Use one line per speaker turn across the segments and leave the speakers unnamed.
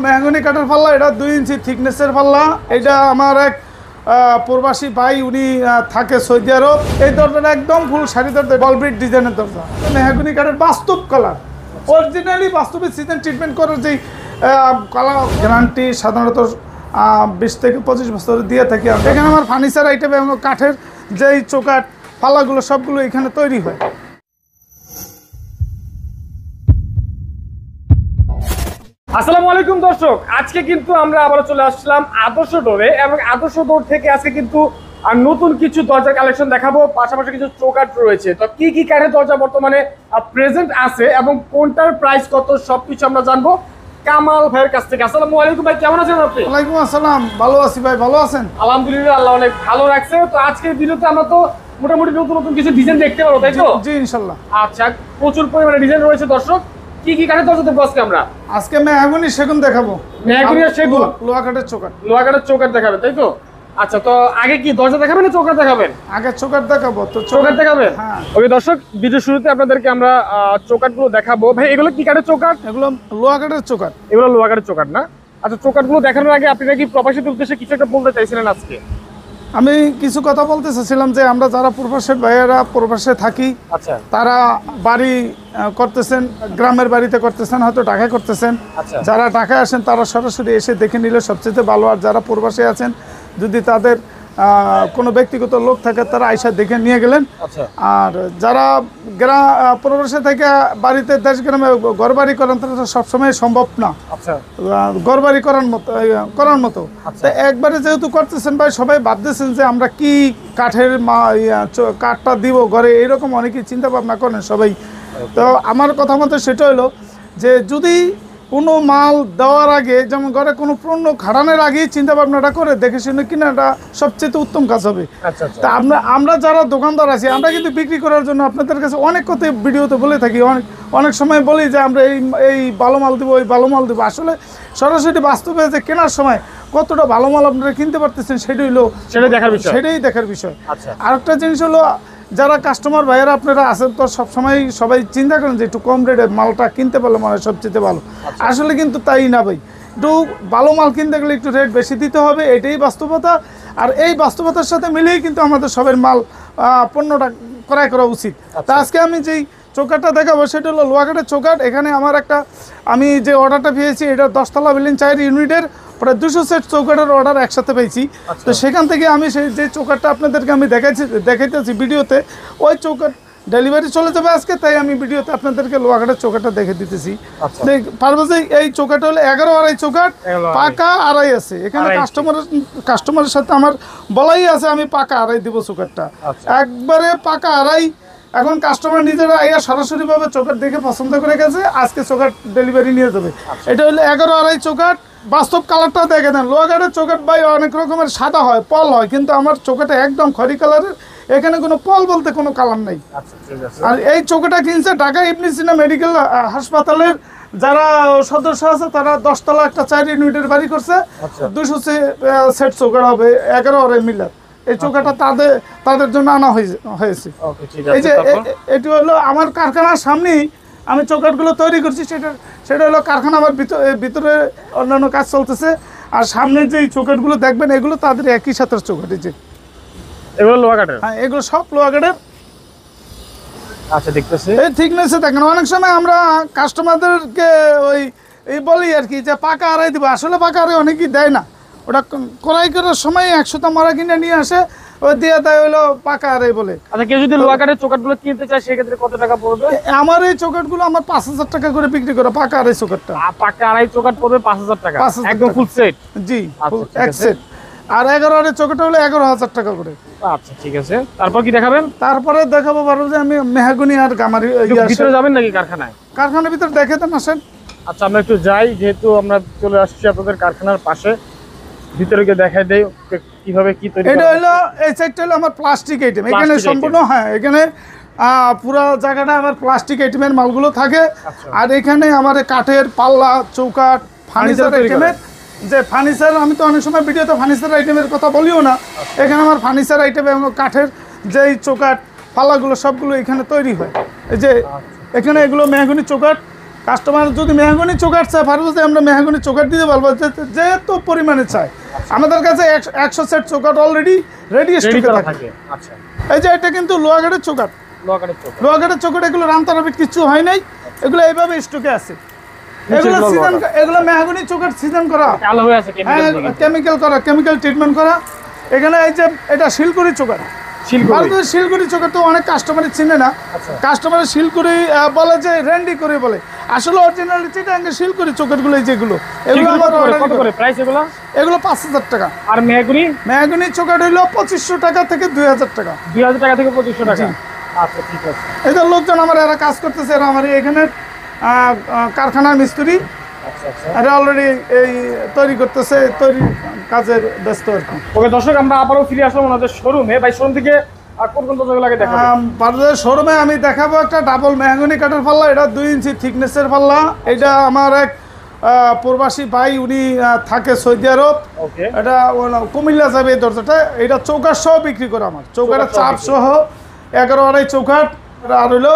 Mahogany কাঠের পাল্লা, এটা 2 ইঞ্চি থিকনেসের পাল্লা। এটা আমার এক প্রবাসী ভাই, উনি থাকে সৌদি আরব। এই দরজাটা একদম ফুল শাড়ি দরজা, বলবিট ডিজাইনের দরজা। মেহগনি কাঠের বাস্তব কালার, অরিজিনালি বাস্তবে সিজন ট্রিটমেন্ট করার যে কালার গ্যারান্টি সাধারণত 20 থেকে 25 বছর দিয়ে থাকি। এখানে আমার ফার্নিচার আইটেম এবং কাঠের যেই চৌকাঠ পাল্লাগুলো সবগুলো এখানে তৈরি হয়।
আসসালামু আলাইকুম দর্শক, আজকে কিন্তু আমরা আবার চলে আসলাম আদর্শ ডোরে এবং আদর্শ ডোর থেকে আজকে কিন্তু নতুন কিছু দরজা কালেকশন দেখাবো। পাশাপাশি কিছু চৌকাঠ রয়েছে। তো কি কি কাঠের দরজা বর্তমানে প্রেজেন্ট আছে এবং কোনটার প্রাইস কত সবকিছু আমরা জানবো কামাল ভাইয়ের কাছ থেকে। আসসালামু আলাইকুম ভাই, কেমন আছেন আপনি?
ওয়ালাইকুম আসসালাম, ভালো আছি ভাই, ভালো আছেন?
আলহামদুলিল্লাহ, আল্লাহ অনেক ভালো রাখছে। তো আজকের ভিডিওতে আমরা তো মোটামুটি নতুন নতুন কিছু ডিজাইন দেখতে পাবো, তাই তো?
জি ইনশাআল্লাহ।
আচ্ছা, প্রচুর পরিমাণে ডিজাইন রয়েছে দর্শক। কি কি কাঠের দরজা দেখবো আজকে আমরা?
আজকে মেহগনি সেগুন দেখাবো।
মেহগনি আর সেগুন,
লোহা কাঠের চৌকাঠ।
লোহা কাঠের চৌকাঠ দেখাবেন, তাই তো? আচ্ছা, তো আগে কি দরজা দেখাবেন না চৌকাঠ দেখাবেন?
আগে চৌকাঠ দেখাবো। তো
চৌকাঠ দেখাবেন?
হ্যাঁ।
ওকে দর্শক, ভিডিও শুরুতে আপনাদেরকে আমরা চৌকাঠগুলো দেখাবো। ভাই এগুলো কি কাঠের চৌকাঠ?
এগুলো লোহা কাঠের চৌকাঠ।
এগুলো লোহা কাঠের চৌকাঠ না? আচ্ছা, চৌকাঠগুলো দেখানোর আগে আপনি নাকি প্রবাসীদের উদ্দেশ্যে কিছু একটা বলতে চাইছিলেন আজকে?
আমি কিছু কথা বলতে চাচ্ছিলাম যে আমরা যারা প্রবাসের ভাইয়েরা প্রবাসে থাকি,
আচ্ছা,
তারা বাড়ি করতেছেন, গ্রামের বাড়িতে করতেছেন, হয়তো ঢাকায় করতেছেন।
আচ্ছা,
যারা ঢাকায় আসেন তারা সরাসরি এসে দেখে নিলে সবচেয়ে ভালো। আর যারা প্রবাসে আছেন, যদি তাদের কোনো ব্যক্তিগত লোক থাকে তারা আইসা দেখে নিয়ে গেলেন।
আচ্ছা,
আর যারা প্রবাসে থেকে বাড়িতে দেশ গ্রামে ঘর বাড়ি করেন তারা তো সবসময় সম্ভব না।
আচ্ছা,
ঘর বাড়ি করার মতো।
আচ্ছা।
একবারে যেহেতু করতেছেন ভাই, সবাই ভাবতেছেন যে আমরা কি কাঠের কাঠটা দিব ঘরে, এইরকম অনেকেই চিন্তা ভাবনা করেন সবাই। তো আমার কথা মতো সেটা হলো যে যদি কোনো মাল দেওয়ার আগে, যেমন ঘরে কোনো পণ্য খাটানোর আগেই চিন্তা ভাবনাটা করে দেখে শুনে কিনাটা সবচেয়ে উত্তম কাজ হবে।
আচ্ছা।
তা আমরা যারা দোকানদার আছি, আমরা কিন্তু বিক্রি করার জন্য আপনাদের কাছে অনেক কথা ভিডিওতে বলে থাকি। অনেক সময় বলি যে আমরা এই ভালো মাল দেবো, এই ভালো মাল দেবো। আসলে সরাসরি বাস্তবে যে কেনার সময় কতটা ভালো মাল আপনারা কিনতে পারতেছেন সেটাই দেখার বিষয়।
আচ্ছা।
আরেকটা জিনিস হলো, যারা কাস্টমার ভাইয়েরা আপনারা আছেন তো সবসময় সবাই চিন্তা করেন যে একটু কম রেটে মালটা কিনতে পারলে মানে সবচেয়ে ভালো। আসলে কিন্তু তাই না ভাই, একটু ভালো মাল কিনতে গেলে একটু রেট বেশি দিতে হবে, এটাই বাস্তবতা। আর এই বাস্তবতার সাথে মিলেই কিন্তু আমাদের সবের মাল পণ্যটা ক্রয় করা উচিত। তা আজকে আমি যেই চৌকাঠটা দেখাবো সেটা হলো লোহা কাঠের চৌকাঠ। এখানে আমার আমি যে অর্ডারটা পেয়েছি, এটা 10 তলা বিল্ডিং 4 ইউনিটের প্রায় 200 সেট চৌকাঠের অর্ডার একসাথে পেয়েছি। তো সেখান থেকে আমি সেই চৌকাঠটা আপনাদেরকে আমি দেখাইতেছি ভিডিওতে। ওই চৌকাঠ ডেলিভারি চলে যাবে আজকে, তাই আমি ভিডিওতে আপনাদেরকে লোহা কাঠের চৌকাঠটা দেখে দিতেছি। পারবো যে এই চৌকাঠটা হলো 11 আড়াই চৌকাঠ, পাকা আড়াই আছে। এখানে কাস্টমারের সাথে আমার বলাই আছে আমি পাকা আড়াই দিব চৌকাঠটা, একবারে পাকা আড়াই। এখন কাস্টমার নিজেরা সরাসরি ভাবে চৌকাঠ দেখে পছন্দ করে গেছে, আজকে চৌকাঠ ডেলিভারি নিয়ে যাবে। এটা হলো 11 আড়াই চৌকাঠ। বাস্তব কালারটা দেখে দেন। লোহা কাঠের চৌকাঠ ভাই অনেক রকমের সাদা হয়, পল হয়, কিন্তু আমার চৌকাঠটা একদম খড়ি কালারের। এখানে কোনো পল বলতে কোনো কালার নেই। আর এই চৌকাঠটা কিনছে ঢাকা ইবনে সিনা মেডিকেল হাসপাতালের যারা সদস্য আছে, তারা 10 তলা একটা 4 ইউনিটের বাড়ি করছে। 200 সেট চৌকাঠ হবে 11 আড়াই মিলার। এই চৌকাঠটা তাদের জন্য আনা হয়েছে। এই যে এটি হলো আমার কারখানার সামনেই আমি চৌকাঠগুলো তৈরি করছি। সেটা হলো কারখানা, আমার ভিতরে অন্যান্য কাজ চলতেছে। আর সামনে যে চৌকাঠগুলো দেখবেন এগুলো তাদের একই সাথে চৌকাঠ। যে
এগুলো লোহা কাঠের?
হ্যাঁ, এগুলো সব লোহা কাঠের।
আচ্ছা, দেখতেছি
এই থিকনেসে দেখেন। অনেক সময় আমরা কাস্টমারদেরকে এই বলি আর কি যে পাকা আড়াই দিব, আসলে পাকা আড়াই অনেকেই দেয় না। ওটা ক্রয় করার সময় 100টা মারা কিনে নিয়ে আসে, ওই দিয়ে দেয় হলো পাকা আড়াই বলে।
আচ্ছা, কেউ যদি লোহা কাঠের চৌকাঠগুলো কিনতে চায় সেক্ষেত্রে কত টাকা পড়বে? আমার
এই চৌকাঠগুলো আমার 5000 টাকা করে বিক্রি করে, পাকা আড়াই চৌকাঠটা।
পাকা আড়াই চৌকাঠ পড়বে 5000 টাকা, একদম ফুল সেট? জি,
এক সেট। আর 11 আড়াই চৌকাঠটা হলো 11000 টাকা করে।
আচ্ছা, ঠিক আছে। তারপর কি দেখাবেন?
তারপরে দেখাবো পারবো যে আমি মেহগনি আর গামারি।
ভিতরে যাবেন নাকি কারখানায়?
কারখানার ভিতরে দেখে দেন, আসেন।
আচ্ছা, আমরা একটু যাই, যেহেতু আমরা চলে আসছি আপনাদের কারখানার পাশে। ভিতরে গিয়ে দেখাই দেই কিভাবে কি তৈরি। এটা
হলো এই সাইডটা হলো আমার প্লাস্টিক আইটেম। এখানে সম্পূর্ণ এখানে পুরো জায়গাটা আমার প্লাস্টিক আইটেমের মালগুলো থাকে। আর এখানে আমার কাঠের পাল্লা, চৌকাঠ, ফার্নিচার আইটেমের যে ফার্নিচার, আমি তো অনেক সময় ভিডিওতে ফার্নিচার আইটেমের কথা বলিও না। এখানে আমার ফার্নিচার আইটেম এবং কাঠের যেই চৌকাঠ পাল্লাগুলো সবগুলো এখানে তৈরি হয়। এই যে এখানে এগুলো মেহগনি চৌকাঠ, কাস্টমার যদি মেহগনি চৌকাঠ চায় ফারুজে আমরা মেহগনি চৌকাঠ দিতে পারবো, যেহেতু পরিমাণে চায়। আমাদের কাছে 100 সেট চৌকাঠ অলরেডি রেডি স্টকে থাকে।
আচ্ছা,
এই যে এটা কিন্তু লোহাগাড়ের চৌকাঠ, লোহাগাড়ের চৌকাঠ, এগুলো রামতারাবিট কিছু হয় নাই, এগুলো এইভাবে স্টকে আছে। এগুলো সিজন, এগুলো মেহগনি চৌকাঠ সিজন করা,
কালো হয়ে আছে,
কেমিক্যাল করা, কেমিক্যাল ট্রিটমেন্ট করা। এখানে এই যে এটা শিলকুড়ি চৌকাঠ, শিলকুড়ি চৌকাঠ তো অনেক কাস্টমারই চিনে না। কাস্টমারের শিলকুড়ি বলে যে রেন্ডি করে বলে, আসলে অরিজিনাল চিটাঙ্গে শিলকুড়ি চৌকাঠগুলো যেগুলো, এগুলো
কত করে প্রাইস?
এগুলো 5000 টাকা।
আর
মেহগনি চৌকাঠ হইলো 2500 টাকা থেকে 2000 টাকা।
2000 টাকা থেকে 2500 টাকা। আচ্ছা, ঠিক আছে।
এই যে লোকজন আমার এরা কাজ করতেছে, এরা আমার এখানে কারখানার মিস্ত্রি, এটা অলরেডি এই তৈরি করতেছে, তৈরি কাজের ব্যস্ত আর কি।
ওকে দর্শক, আমরা আবারও ফিরে আসলাম ওনাদের শোরুমে। ভাই শোরুম থেকে কোন কোন দরজাগুলো দেখাবো?
বাজারের শোরুমে আমি দেখাবো একটা ডাবল মেহগনি কাঠের পাল্লা, এটা 2 ইঞ্চি থিকনেসের পাল্লা। এটা আমার এক প্রবাসী ভাই, উনি থাকে সৌদি আরব, এটা কুমিল্লা যাবে এই দরজাটা। এটা চৌকাঠ সহ বিক্রি করে আমার, চৌকাঠের চাপ সহ 11 আড়াই চৌকাঠ, আর হইলো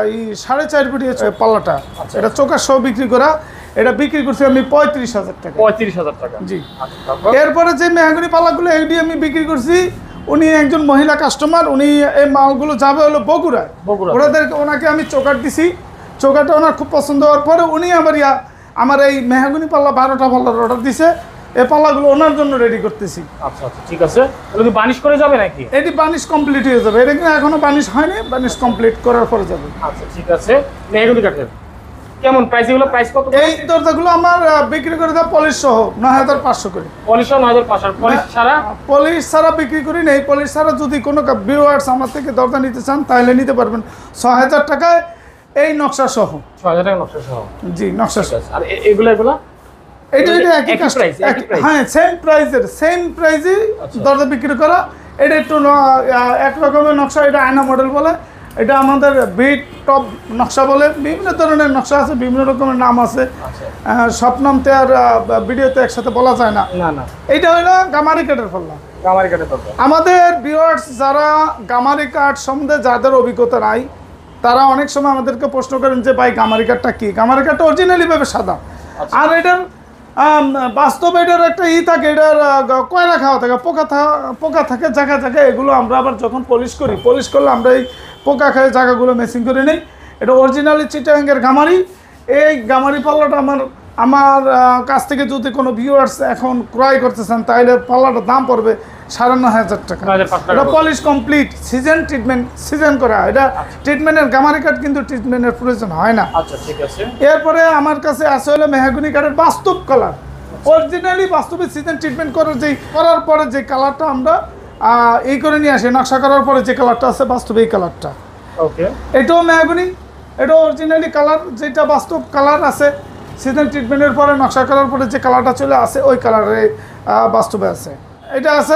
4.5 ফুট পাল্লাটা। এটা চৌকাঠ সহ বিক্রি করা, এটা বিক্রি করছি আমি 35,000 টাকা।
35,000 টাকা,
জি। এরপরে যে মেহগনি পাল্লাগুলো এইটি আমি বিক্রি করছি, উনি একজন মহিলা কাস্টমার, উনি এই মালগুলো যাবে হলো বগুড়ায়, ওনাকে আমি চৌকাঠ দিছি। চৌকাঠটা ওনার খুব পছন্দ হওয়ার পরে উনি আমার এই মেহগনি পাল্লা 12টা পাল্লার অর্ডার দিছে। এই পাল্লাগুলো ওনার জন্য রেডি করতেছি।
আচ্ছা আচ্ছা, ঠিক আছে। এগুলো কি বানিশ করে যাবে নাকি?
এটি বানিশ কমপ্লিট হয়ে যাবে, এটা কিন্তু এখনো বানিশ হয়নি, বানিশ কমপ্লিট করার পরে যাবে।
আচ্ছা, ঠিক আছে। মেহগনি কাঠের কেমন প্রাইস? এগুলো প্রাইস কত?
এই দরজাগুলো আমার বিক্রি করে দেওয়া পলিশ সহ 9500 করে।
পলিশ সহ 9500। পলিশ ছাড়া?
পলিশ ছাড়া বিক্রি করি নেই। পলিশ ছাড়া যদি কোনো ভিউয়ার্স আমার থেকে দরজা নিতে চান তাহলে নিতে পারবেন 6000 টাকায়, এই নকশা সহ।
6000 টাকা নকশা সহ? জি, নকশা সহ। আর এগুলো
এটা একই প্রাইস? হ্যাঁ, সেম প্রাইসে দরজা বিক্রি করা। এটা একটু এক রকমের নকশা, এটা আয়না মডেল বলে, এটা আমাদের বিট টপ নকশা বলে। বিভিন্ন ধরনের নকশা আছে, বিভিন্ন রকমের নাম আছে, সব নামতে আর ভিডিওতে একসাথে বলা যায় না। এইটা হলো গামারি কাঠের পাল্লা। আমাদের ভিউয়ার্স যারা গামারি কাঠ সম্বন্ধে যাদের অভিজ্ঞতা নাই, তারা অনেক সময় আমাদেরকে প্রশ্ন করেন যে ভাই গামারি কাঠটা কি? গামারি কাঠটা অরিজিনালি ভাবে সাদা, আর এটার বাস্তবে এটার একটা থাকে, এটার কয়লা খাওয়া থাকে, পোকা থাকে জায়গায় জায়গায়। এগুলো আমরা আবার যখন পলিশ করি, পলিশ করলে আমরা এই পোকা খায় জায়গাগুলো মেসিং করে নিই। এটা অরিজিনালি চিটাগাংয়ের গামারি। এই গামারি পাল্লাটা আমার কাছ থেকে যদি কোনো ভিউয়ার্স এখন ক্রয় করতে চান, তাহলে পাল্লাটার দাম পড়বে 9500 টাকা। এটা polish complete, season treatment, season করা। এটা ট্রিটমেন্টের গামারি কাঠ কিন্তু ট্রিটমেন্টের প্রয়োজন হয় না।
আচ্ছা, ঠিক আছে।
এরপরে আমার কাছে আছে হলো মেহগনি কাঠের বাস্তব কালার, অরিজিনালি বাস্তবে সিজন ট্রিটমেন্ট করার পরে যে কালারটা আমরা এই করে নিয়ে আসি, নকশা করার পরে যে কালারটা আছে বাস্তবে এই কালারটা। ওকে, এটাও মেহগনি, এটা অরিজিনালি কালার, যেটা বাস্তব কালার আছে সিজন ট্রিটমেন্টের পরে নকশা করার পরে যে কালারটা চলে আসে ওই কালারে বাস্তবে আছে। এটা আছে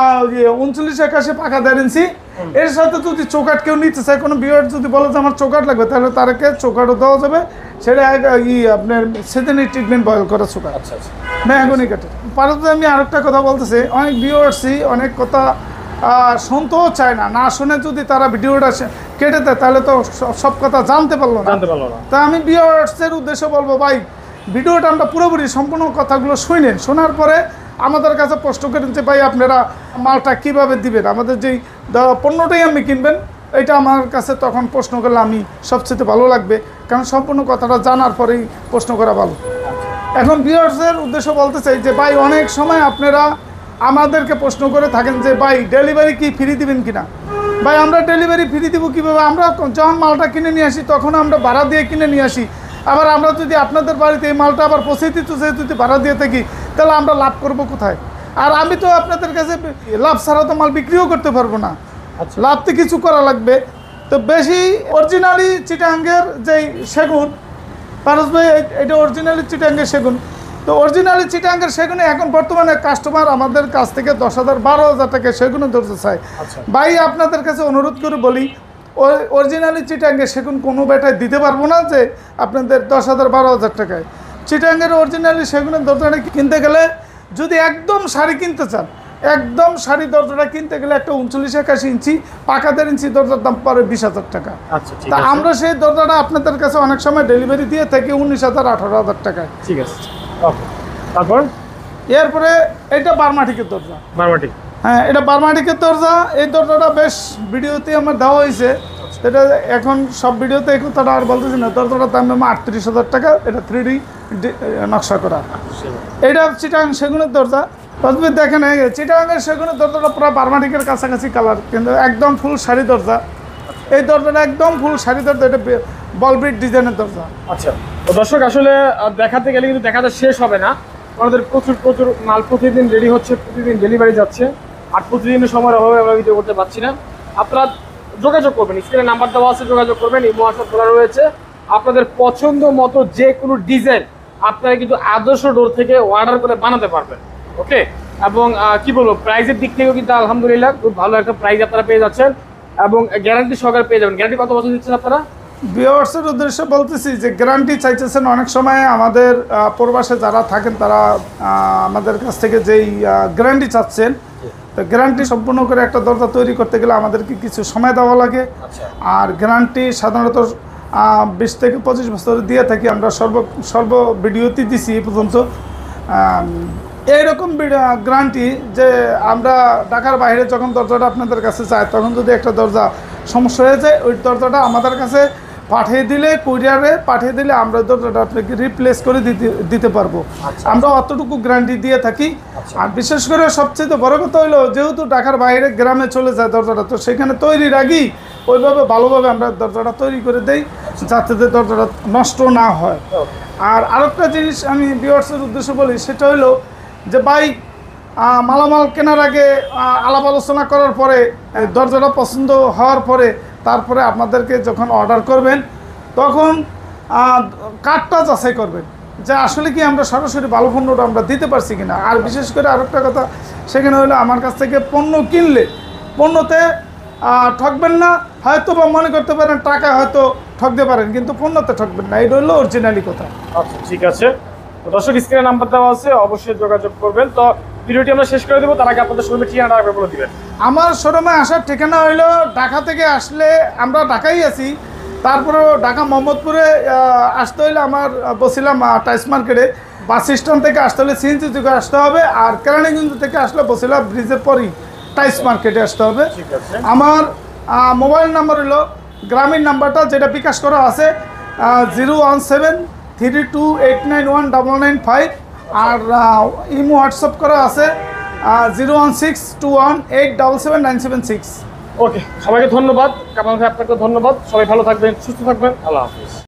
3981 পাকা 1.5 ইঞ্চি। এর সাথে যদি চৌকাঠ কেউ নিতে চায়, কোনো ভিউয়ার যদি বলে যে আমার চৌকাঠ লাগবে, তাহলে তারকে চৌকাঠও দেওয়া যাবে। সেটা আপনার সিজনের ট্রিটমেন্ট বয়েল করা চৌকাঠ। আচ্ছা আচ্ছা, মেহগনি কাঠের। পারতে আমি আরেকটা কথা বলতেছি, অনেক ভিউয়ার্সই অনেক কথা শুনতেও চায় না, না শুনে যদি তারা ভিডিওটা কেটে দেয় তাহলে তো সব কথা জানতে পারলো না। তা আমি ভিউয়ার্সের উদ্দেশ্যে বলবো, ভাই ভিডিওটা আমরা পুরোপুরি সম্পূর্ণ কথাগুলো শুনেন, শোনার পরে আমাদের কাছে প্রশ্ন করেন যে ভাই আপনারা মালটা কিভাবে দিবেন, আমাদের যেই পণ্যটাই আপনি কিনবেন এটা আমার কাছে তখন প্রশ্ন করলে আমি সবচেয়ে ভালো লাগবে, কারণ সম্পূর্ণ কথাটা জানার পরেই প্রশ্ন করা ভালো। এখন ভিউয়ার্সের উদ্দেশ্য বলতে চাই যে ভাই অনেক সময় আপনারা আমাদেরকে প্রশ্ন করে থাকেন যে ভাই ডেলিভারি কি ফ্রি দিবেন কিনা। ভাই আমরা ডেলিভারি ফ্রি দিব কীভাবে? আমরা যখন মালটা কিনে নিয়ে আসি তখন আমরা ভাড়া দিয়ে কিনে নিয়ে আসি, আবার আমরা যদি আপনাদের বাড়িতে এই মালটা আবার পৌঁছে দিতে চাই, যদি ভাড়া দিয়ে থাকি, তাহলে আমরা লাভ করব কোথায়? আর আমি তো আপনাদের কাছে লাভ ছাড়া তো মাল বিক্রিও করতে পারবো না, লাভ তো কিছু করা লাগবে। তো বেশি অরিজিনালি চিটাগাংয়ের যেই সেগুন, পারস ভাই এটা অরিজিনালি চিটাগাংয়ের সেগুন। তো অরিজিনালি চিটাগাংয়ের সেগুনে এখন বর্তমানে কাস্টমার আমাদের কাছ থেকে 10,000 12,000 টাকা সেগুনে ধরতে চায়। ভাই আপনাদের কাছে অনুরোধ করে বলি, অরিজিনালি চিটাগাংয়ের সেগুন কোনো বেটায় দিতে পারবো না যে আপনাদের 10,000 12,000 টাকায়। চিটাগাংয়ের অরিজিনালি সেগুনের দরজাটা কিনতে গেলে যদি একদম শাড়ি কিনতে চান একদম শাড়ি দরজাটা কিনতে গেলে একটা 39-81 ইঞ্চি পাকা 1.5 ইঞ্চি দরজার দাম পড়ে 20,000 টাকা।
আচ্ছা ঠিক
তা
আছে,
আমরা সেই দরজাটা আপনাদের কাছে অনেক সময় ডেলিভারি দিয়ে থাকি 19,000-18,000 টাকায়।
ঠিক আছে ওকে। তারপর
এরপরে এটা বার্মাটিকের দরজা।
বারমাটি,
হ্যাঁ এটা বার্মাটিকের দরজা। এই দরজাটা বেশ ভিডিওতে আমার দেওয়া হয়েছে, এটা এখন সব ভিডিওতে এই কথাটা আর বলতেছি না। দরজাটার দাম 38,000 টাকা, এটা 3D নকশা করা। এটা চিটাগাং সেগুনের দরজা। তবে দেখেন চিটাগাংয়ের সেগুনের দরজাটা পুরো বার্মাটিকের কাছাকাছি কালার, কিন্তু একদম ফুল শাড়ি দরজা। এই দরজাটা একদম ফুল শাড়ি দরজা, এটা বলবিট ডিজাইনের দরজা।
আচ্ছা তো দর্শক আসলে দেখাতে গেলে কিন্তু দেখাতে শেষ হবে না, আমাদের প্রচুর প্রচুর মাল প্রতিদিন রেডি হচ্ছে, প্রতিদিন ডেলিভারি যাচ্ছে, আর প্রতিদিনের সময়ের অভাবে আমরা ভিডিও করতে পারছি না। আপনারা যোগাযোগ করবেন, স্ক্রিনে নাম্বার দেওয়া আছে, যোগাযোগ করবেন। এই হোয়াটসঅ্যাপ খোলা রয়েছে, আপনাদের পছন্দ মতো যে কোনো ডিজাইন আপনারা কিন্তু আদর্শ ডোর থেকে অর্ডার করে বানাতে পারবেন। ওকে, এবং কি বলবো, প্রাইসের দিক থেকেও কিন্তু আলহামদুলিল্লাহ খুব ভালো একটা প্রাইস আপনারা পেয়ে যাচ্ছেন, এবং গ্যারান্টি সহকারে পেয়ে যাবেন। গ্যারান্টি কত বছর দিচ্ছেন আপনারা?
ভিউয়ার্সের উদ্দেশ্যে বলতেছি যে গ্যারান্টি চাইতেছেন, অনেক সময় আমাদের প্রবাসে যারা থাকেন তারা আমাদের কাছ থেকে যেই গ্যারান্টি চাচ্ছেন, তো গ্যারান্টি সম্পূর্ণ করে একটা দরজা তৈরি করতে গেলে আমাদেরকে কিছু সময় দেওয়া লাগে। আর গ্যারান্টি সাধারণত 20 থেকে 25 বছর দিয়ে থাকি আমরা, সর্ব ভিডিওতে দিছি এই পর্যন্ত। এইরকম গ্যারান্টি যে আমরা ঢাকার বাইরে যখন দরজাটা আপনাদের কাছে চাই, তখন যদি একটা দরজা সমস্যা হয়ে যায়, ওই দরজাটা আমাদের কাছে পাঠিয়ে দিলে, কুরিয়ারে পাঠিয়ে দিলে আমরা দরজাটা আপনাকে রিপ্লেস করে দিতে পারবো। আমরা অতটুকু গ্যারান্টি দিয়ে থাকি। আর বিশেষ করে সবচেয়ে বড় কথা হলো, যেহেতু ঢাকার বাইরে গ্রামে চলে যায় দরজাটা, তো সেখানে তৈরির আগেই ওইভাবে ভালোভাবে আমরা দরজাটা তৈরি করে দেই, যাতে দরজাটা নষ্ট না হয়। আর আরেকটা জিনিস আমি ভিউয়ার্সের উদ্দেশ্যে বলি, সেটা হলো যে ভাই মালামাল কেনার আগে আলাপ আলোচনা করার পরে, দরজাটা পছন্দ হওয়ার পরে, তারপরে আপনাদেরকে যখন অর্ডার করবেন তখন কার্ডটা যাচাই করবেন যে আসলে কি আমরা সরাসরি ভালো পণ্যটা আমরা দিতে পারছি কিনা। আর বিশেষ করে আরেকটা কথা সেখানে হলো, আমার কাছ থেকে পণ্য কিনলে পণ্যতে ঠকবেন না। হয়তো বা মনে করতে পারেন টাকা হয়তো ঠকতে পারেন, কিন্তু পণ্যতে ঠকবেন না, এটা হলো অরিজিনালি কথা।
আচ্ছা ঠিক আছে, তো দর্শক স্ক্রিনে নাম্বার দেওয়া আছে, অবশ্যই যোগাযোগ করবেন। তো ভিডিওটি আমরা শেষ করে দেবো, তার আগে আপনাদের শোরুমের ঠিকানাটা আগে বলে দিবেন।
আমার শোরুমে আসার ঠিকানা হইলো, ঢাকা থেকে আসলে আমরা ঢাকাই আছি, তারপরেও ঢাকা মোহাম্মদপুরে আসতে হইলে আমার বসিলাম টাইস মার্কেটে। বাস স্ট্যান্ড থেকে আসতে হলে সিএনজি থেকে আসতে হবে, আর কেরানীগঞ্জ থেকে আসলে বসিলা ব্রিজের পরই টাইস মার্কেটে আসতে হবে। আমার মোবাইল নাম্বার হলো, গ্রামীণ নাম্বারটা যেটা বিকাশ করা আছে 01732891995, আর ইমো হোয়াটসঅ্যাপ করা আছে 01621877976।
ওকে, সবাইকে ধন্যবাদ। কামাল ভাই আপনাকে ধন্যবাদ। সবাই ভালো থাকবেন, সুস্থ থাকবেন। আল্লাহ হাফিজ।